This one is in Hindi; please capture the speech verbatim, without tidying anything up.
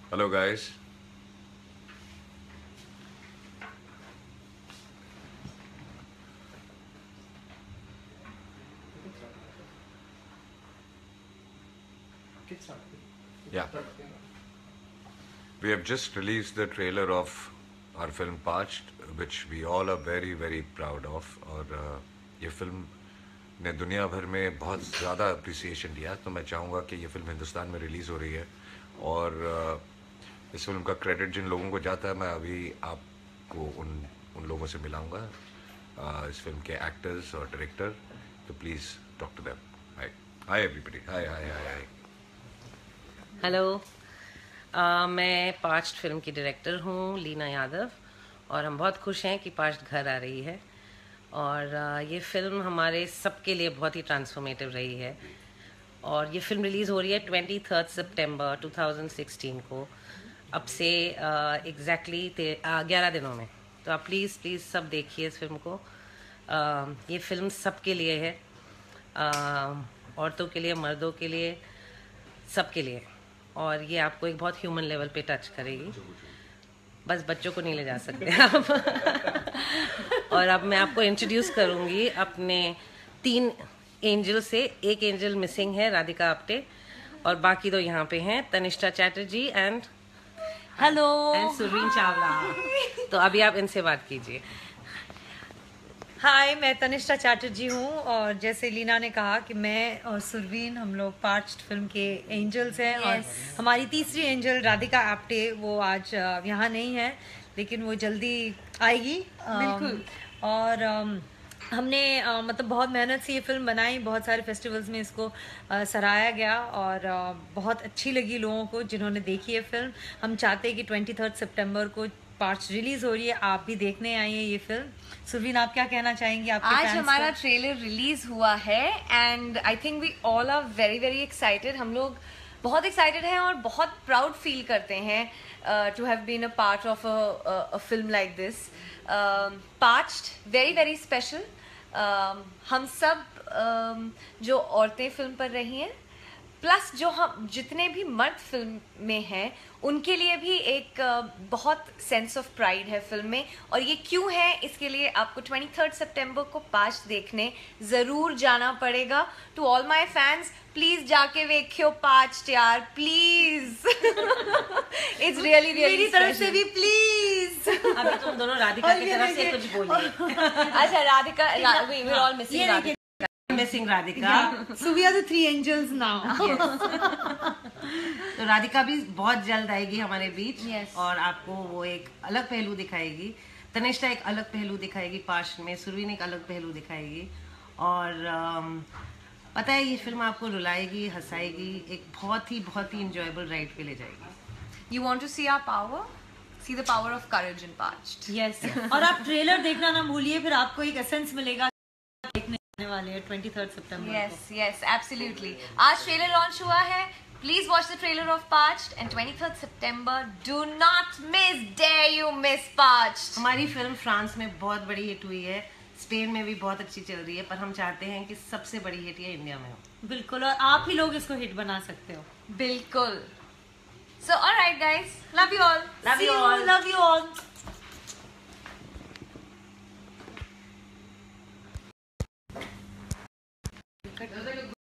Hello guys. Yeah. We have just released the trailer of our film Parched, which we all are very very proud of. और uh, ये फिल्म ने दुनिया भर में बहुत ज़्यादा अप्रिसिएशन दिया, तो मैं चाहूँगा कि ये फिल्म हिंदुस्तान में रिलीज़ हो रही है और uh, इस फिल्म का क्रेडिट जिन लोगों को जाता है मैं अभी आपको उन उन लोगों से मिलाऊंगा, uh, इस फिल्म के एक्टर्स और डायरेक्टर, तो please talk to them. Hi hi everybody. Hi hi hi hi. Hello, मैं पास्ट फिल्म की डायरेक्टर हूँ लीना यादव और हम बहुत खुश हैं कि पास्ट घर आ रही है और uh, ये फिल्म हमारे सबके लिए बहुत ही ट्रांसफॉर्मेटिव रही है और ये फिल्म रिलीज़ हो रही है twenty third September two thousand sixteen को, अब से एग्जैक्टली uh, ग्यारह दिनों में. तो आप प्लीज़ प्लीज़ सब देखिए इस फिल्म को. uh, ये फिल्म सबके लिए है, uh, औरतों के लिए, मर्दों के लिए, सबके लिए, और ये आपको एक बहुत ह्यूमन लेवल पे टच करेगी. बस बच्चों को नहीं ले जा सकते आप. और अब मैं आपको इंट्रोड्यूस करूंगी अपने तीन एंजल से. एक एंजल मिसिंग है, राधिका आप्टे, और बाकी दो यहाँ पे हैं, Tannishtha Chatterjee and hello and Surveen Chawla. तो अभी आप इनसे बात कीजिए. हाय, मैं तनिष्ठा चैटर्जी हूँ और जैसे लीना ने कहा कि मैं और सुरवीन हम लोग पार्च्ड फिल्म के एंजल्स हैं. yes. और हमारी तीसरी एंजल राधिका आप्टे, वो आज यहाँ नहीं है लेकिन वो जल्दी आएगी. बिल्कुल. और हमने आ, मतलब बहुत मेहनत से ये फिल्म बनाई, बहुत सारे फेस्टिवल्स में इसको आ, सराहाया गया और आ, बहुत अच्छी लगी लोगों को जिन्होंने देखी है फिल्म. हम चाहते हैं कि ट्वेंटी थर्ड सितंबर को पार्ट रिलीज हो रही है, आप भी देखने आई हैं ये फिल्म. सुरवीन, आप क्या कहना चाहेंगी? आपके आज हमारा ट्रेलर रिलीज हुआ है and I think we all are very very excited. हम लोग बहुत एक्साइटेड हैं और बहुत प्राउड फील करते हैं to have been a part of a film like this. Parched very very special. हम सब um, जो औरतें फिल्म पर रही हैं, प्लस जो हम जितने भी मर्द फिल्म में हैं, उनके लिए भी एक बहुत सेंस ऑफ प्राइड है फिल्म में. और ये क्यों है, इसके लिए आपको ट्वेंटी थर्ड सितंबर को पार्च्ड देखने ज़रूर जाना पड़ेगा. To all my fans, please जाके देखियो पार्च्ड यार, प्लीज. इट्स रियली रियली मेरी तरफ से भी प्लीज. अभी तुम दोनों राधिका की तरफ से कुछ बोलिए. अच्छा, Radhika, we are all missing Radhika. Missing Radhika. So we are the three angels now. तो राधिका भी बहुत जल्द आएगी हमारे बीच. yes. और आपको वो एक अलग पहलू दिखाएगी. तनिष्ठा एक अलग पहलू दिखाएगी पास्ट में, सुरवीन एक अलग पहलू दिखाएगी. और um, पता है, ये फिल्म आपको रुलाएगी, हंसाएगी, एक बहुत ही बहुत ही इंजॉयबल राइड पे ले जाएगी. You want to see our power? See the power of courage in Parched. Yes. और आप ट्रेलर देखना ना भूलिए, फिर आपको एक एसेंस मिलेगा देखने वाले हैं ट्वेंटी थर्ड सितंबर. Yes, yes, absolutely. आज ट्रेलर लॉन्च हुआ है. Please watch the trailer of Parched and twenty third September. Do not miss, dare you miss Parched. हमारी फिल्म फ्रांस में बहुत बड़ी हिट हुई है, स्पेन में भी बहुत अच्छी चल रही है, पर हम चाहते हैं कि सबसे बड़ी हिट ये इंडिया में हो. बिल्कुल, और आप ही लोग इसको हिट बना सकते हो. बिल्कुल. So, all right, guys. Love you all. Love See you you, all. love you all.